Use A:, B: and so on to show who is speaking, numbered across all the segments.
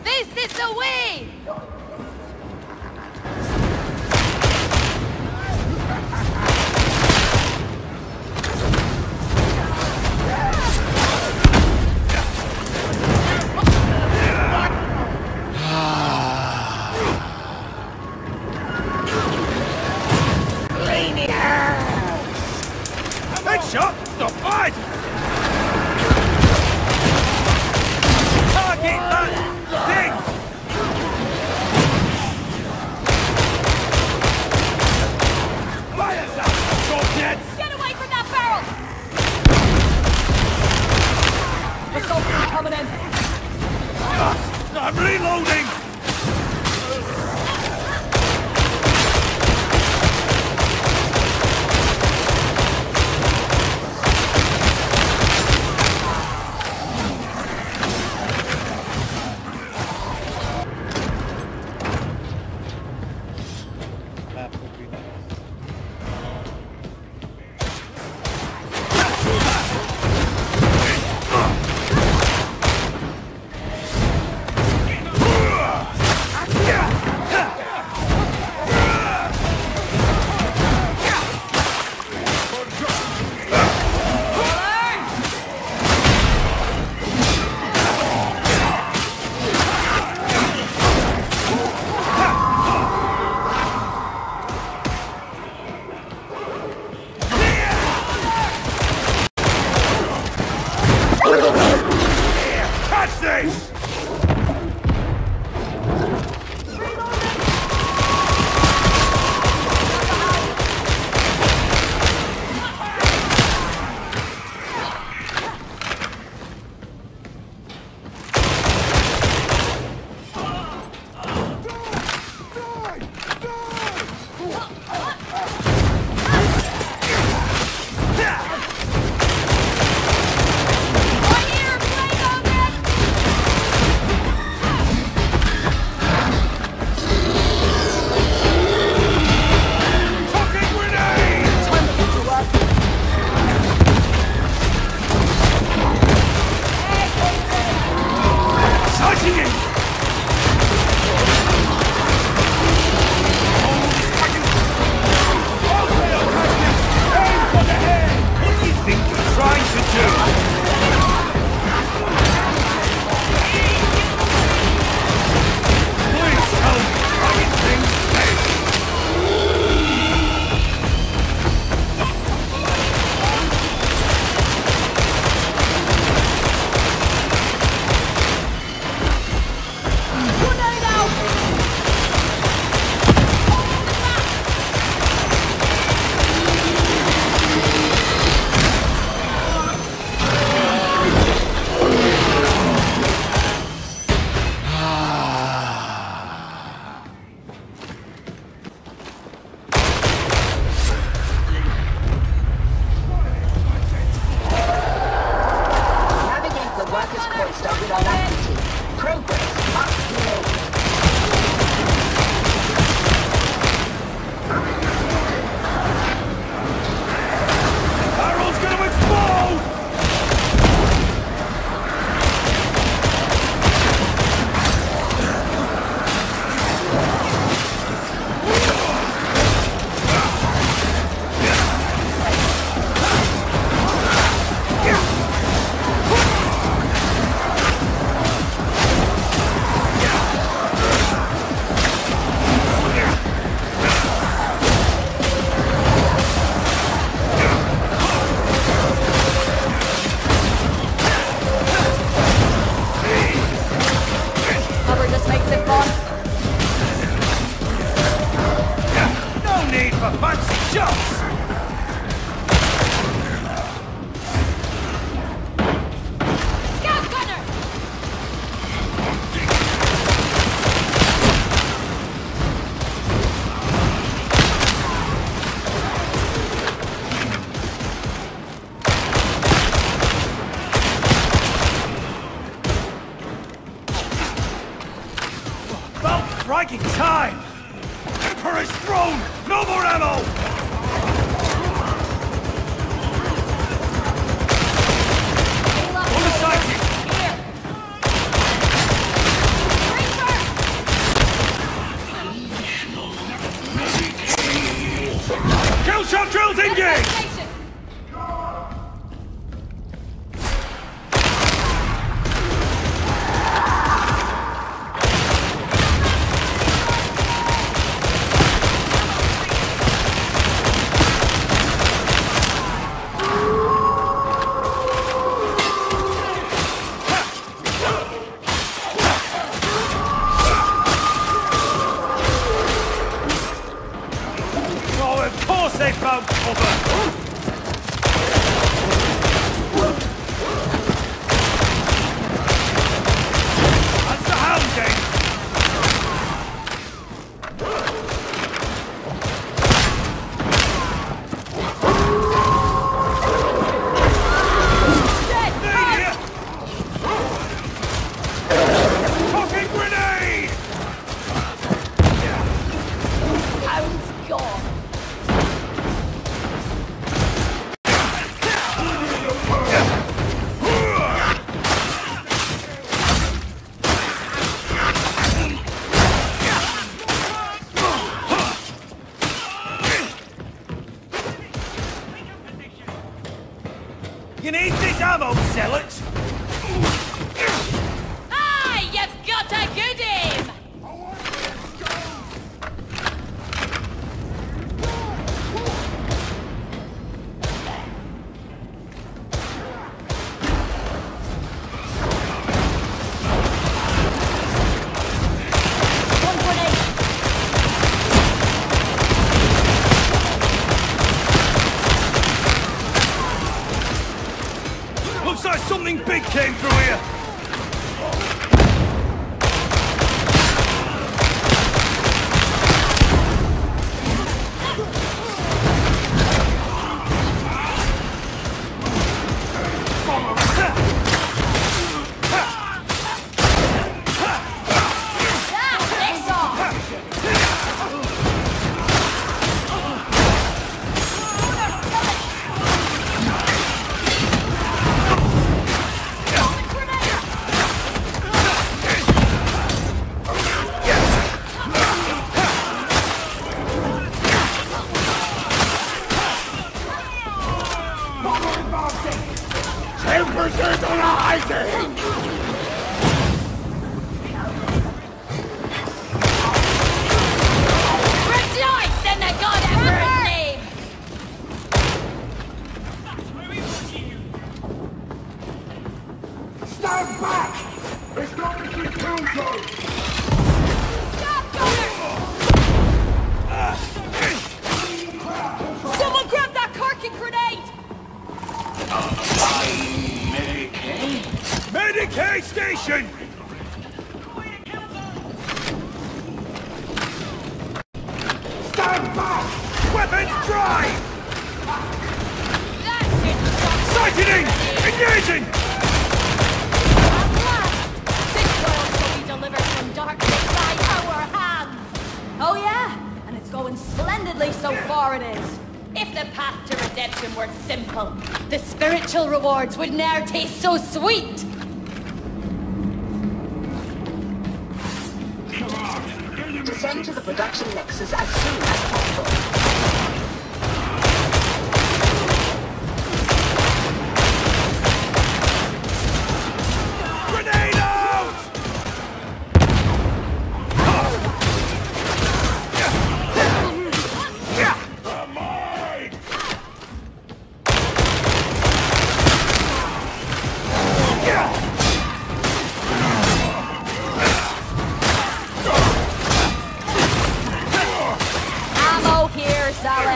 A: This is the way!
B: Headshot? Not bad! Target that thing! Fire that! Shortjets!
A: Get away from that barrel! Assault coming in!
B: I'm reloading! Striking time! Emperor's throne! No more ammo! On the sighting!
A: Here!
B: ammo, zealot!
A: Ah, you've got a good aim!
B: Looks like something big came through here!
A: Rejoice in the God Emperor's name!
C: Stand back! It's not to be counted!
A: Stop, Gunner! Someone grab that corking grenade!
B: Medicaid station!
C: Stand back!
B: Weapons dry!
A: That's it!
B: Sightening! Engaging!
A: At last! This world shall be delivered from darkness by our hands! Oh yeah, and it's going splendidly so far it is. If the path to redemption were simple, the spiritual rewards would ne'er taste so sweet!
D: Descend to the production nexus as soon as possible.
B: Grenade out!
A: Ammo here, Zealot!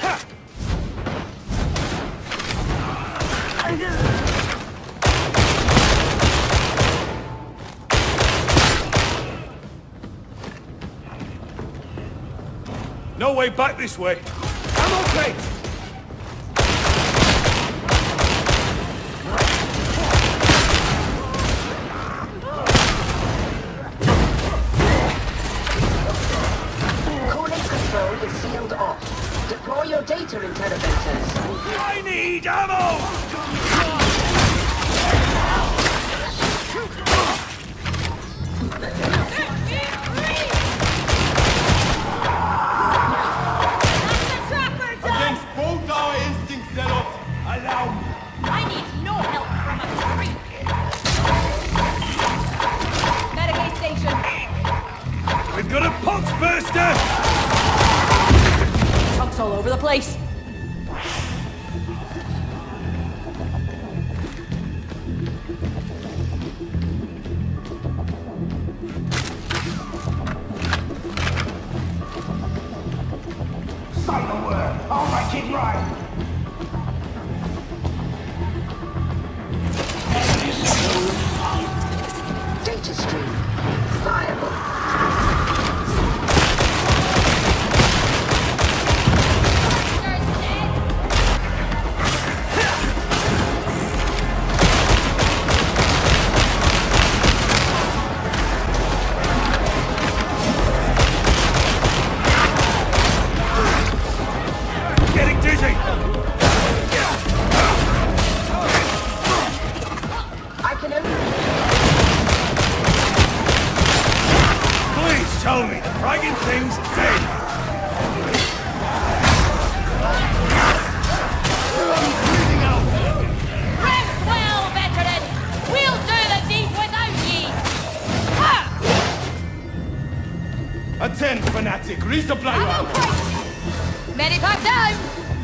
B: No way back this way. I'm okay!
D: Cooling control is sealed off. Deploy your data interrogators.
B: I need ammo!
A: Against
E: both our instincts, Zealot! Allow me!
A: I need no help from a freak! Medicaid station!
B: We've got a pulse burster!
A: Chunks all over the place!
C: Say the word, I'll make it right!
D: Data stream. Viable.
B: Getting dizzy!
D: I can only...
B: Please tell me the fragging thing's dead!
A: Rest well,
E: Attend, fanatic. Resupply your
A: Ammo
E: ammo.
A: crate! Medipack down!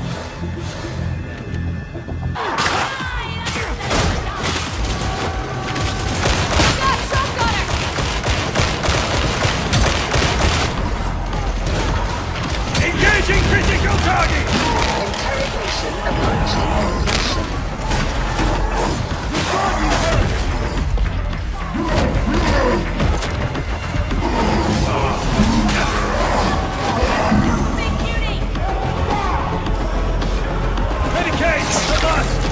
A: Got some gunner!
B: Engaging critical target!
D: Interrogation approaching completion.
A: Big cutie!
B: Medicaid! The must!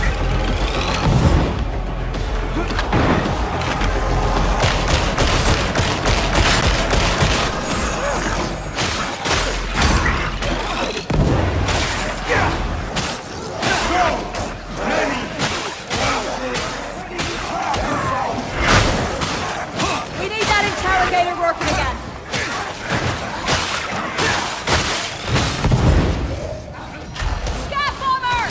A: We need that interrogator working again. Scat bomber!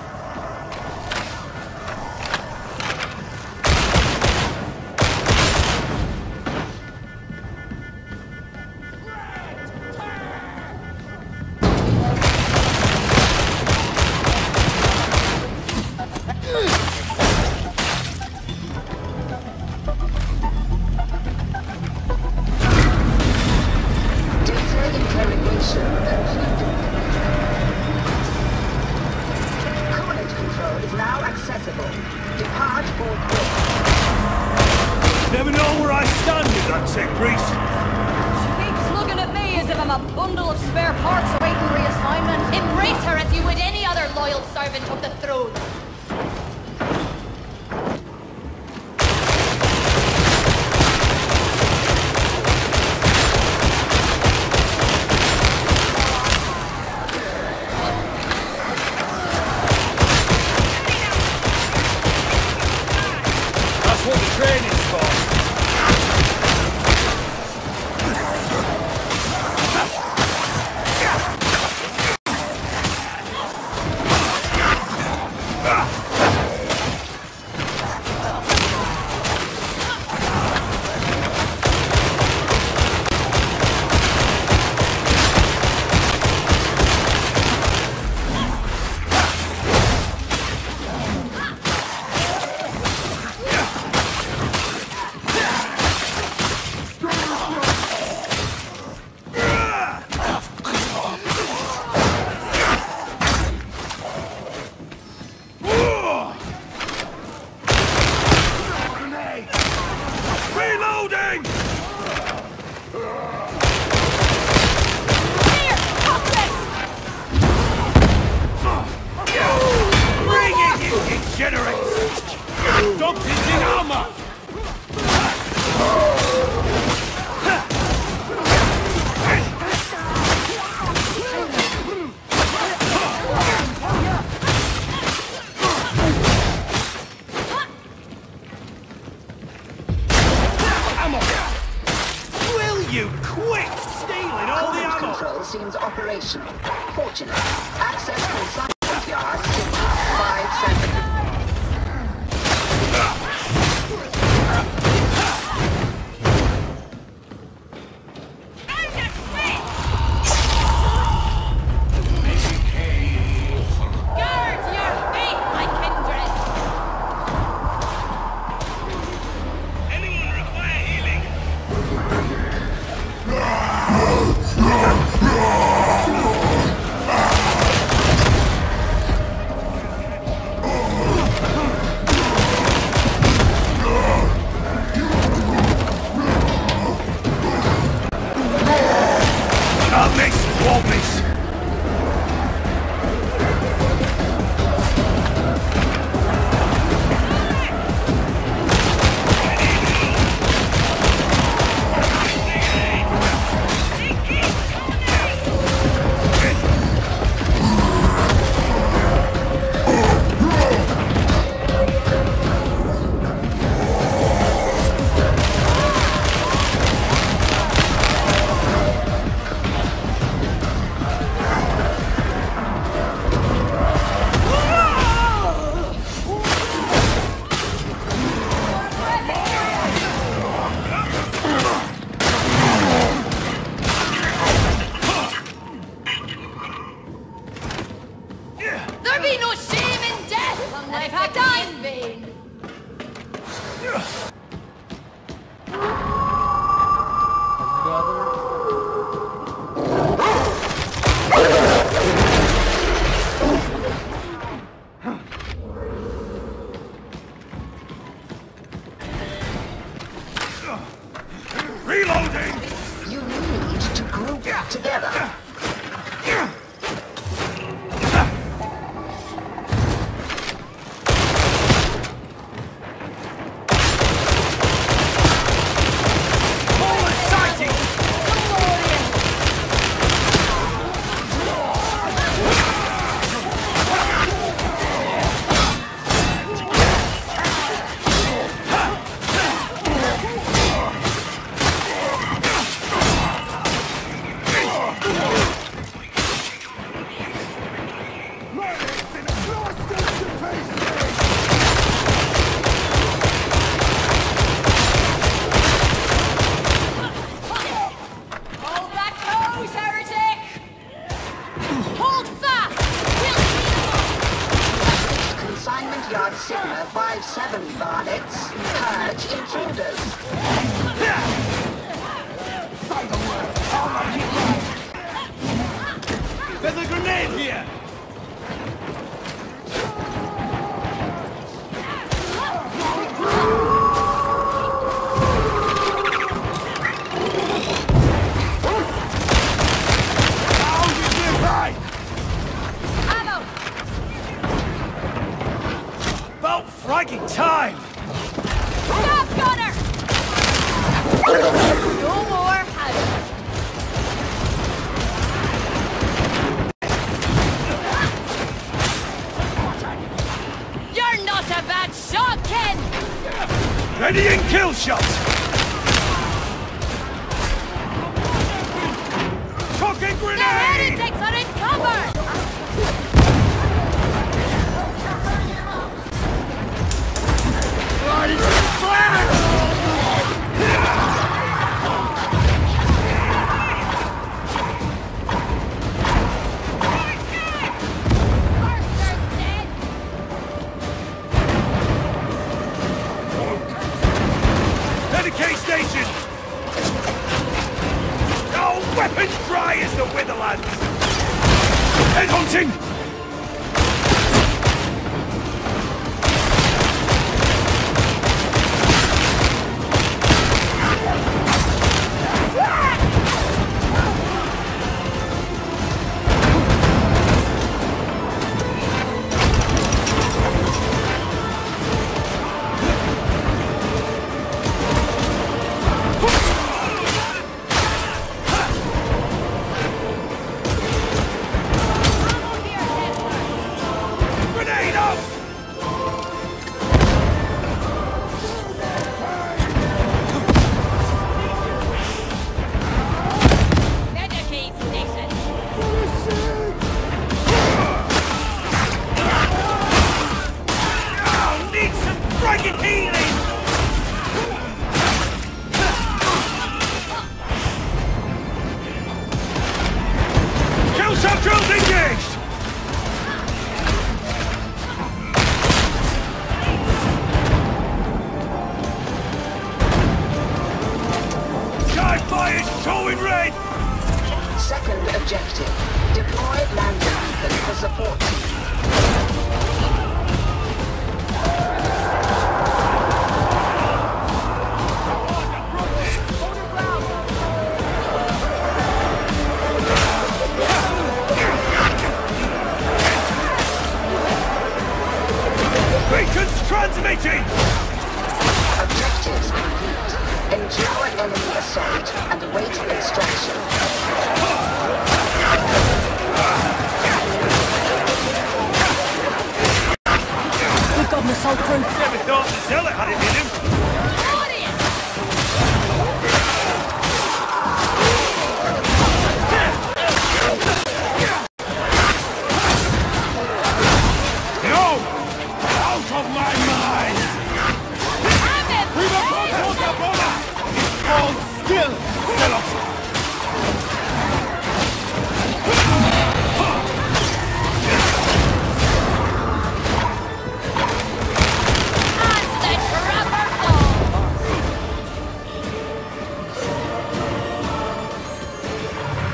D: Data interrogation completed. Covenant control is now accessible. Depart forthwith.
B: Never know where I stand with that sick priest.
A: She keeps looking at me as if I'm a bundle of spare parts awaiting reassignment. Embrace her as you would any other loyal servant of the throne.
B: That's what the training's for. Reloading!
A: Here! Pop this!
B: Bring it, you degenerates!
E: Stop hitting armor!
B: Ammo! Will you quit stealing all the
D: Covenant
B: ammo?
D: control seems operational. Fortunate. Access consignment yard 657.
A: Guard your feet, my kindred!
B: Anyone require healing? Reloading!
D: You need to group together.
A: Hold back those, heretic! Hold fast!
D: Consignment Yard Sigma 5-7 varlets. Purge intruders.
E: There's a grenade here!
A: Ammo!
B: About fragging time!
A: Stop, gunner! No more hazard. You're not a bad shot, Ken!
B: Ready and kill shot! Talking
A: The
B: grenade!
A: heretics are in cover!
B: Dedicate station! Oh, weapons dry as the Witherlands! Head hunting! Grenade off!
A: Dedicate station.
B: Oh, need some friggin' healing! Kill shot drills engaged! Sky fire's showing red!
D: Second objective. Deploy landing beacon for support.
B: Beacon's transmitting!
D: Objectives complete. Endure enemy assault and await extraction.
A: We've got an assault crew.
B: Never thought to sell it had it in him. No! Out of my mind!
E: Hold still!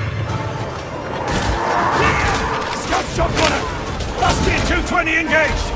B: Scout shot runner! Last year 220 engaged!